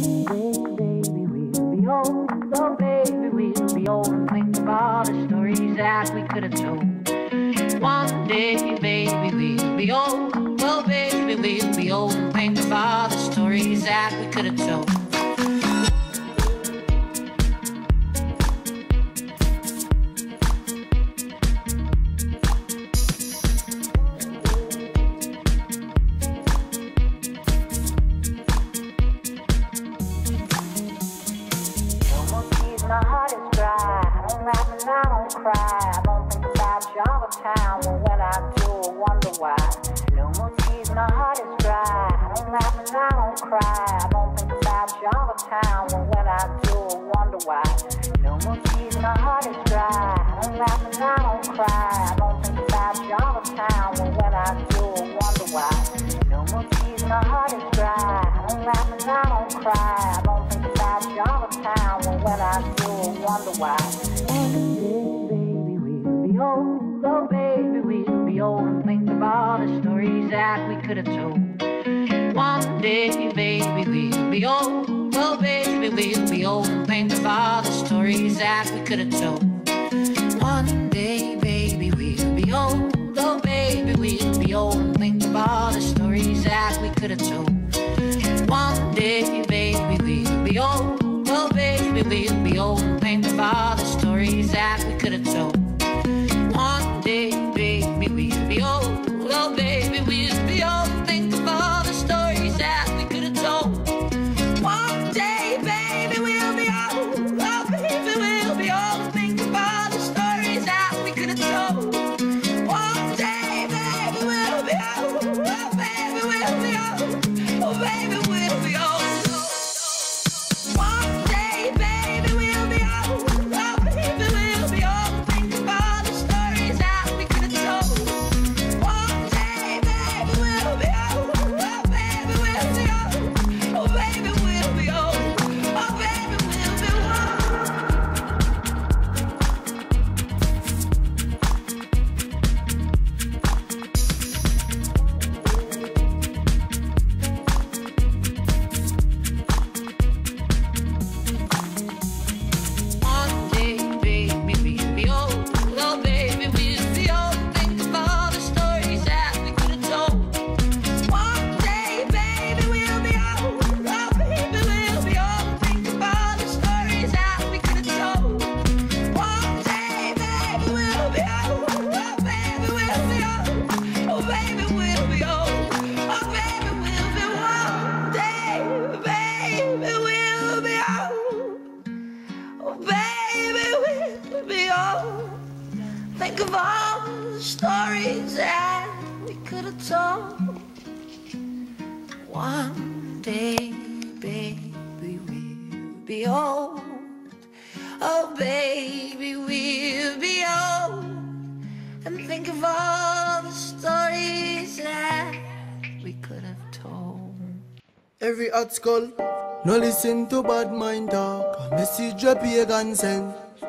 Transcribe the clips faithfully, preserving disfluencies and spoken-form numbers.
Every hot skull, no listen to bad mind talk. A message a pagan send.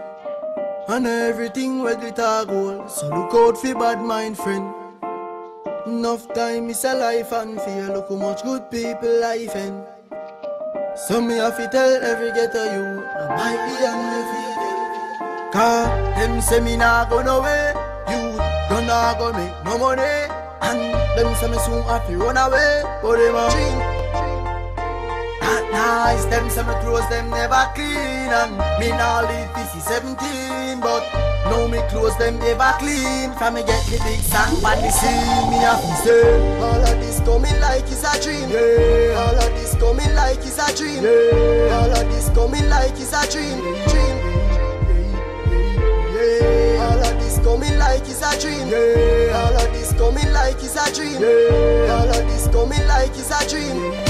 And everything where glitter gold. So look out for bad mind friend. Enough time is a life and fear. Look how much good people life end. So me have to tell every ghetto you, I might be undefeated. Cause them say me nah go nowhere. You don't nah go make no money. And them say me soon have to run away. But them a dream. Not nice, them say me clothes them never clean. And me nah live this is seventeen. But now me clothes them never clean. From me get the big song when they see me have to say all of this coming like it's a dream. Yeah. All of this coming like it's a dream. Yeah. All of this coming like it's a dream. Dream. Yeah. All of this coming like it's a dream. Yeah. All of this coming like it's a dream. Yeah. All of this coming like it's a dream.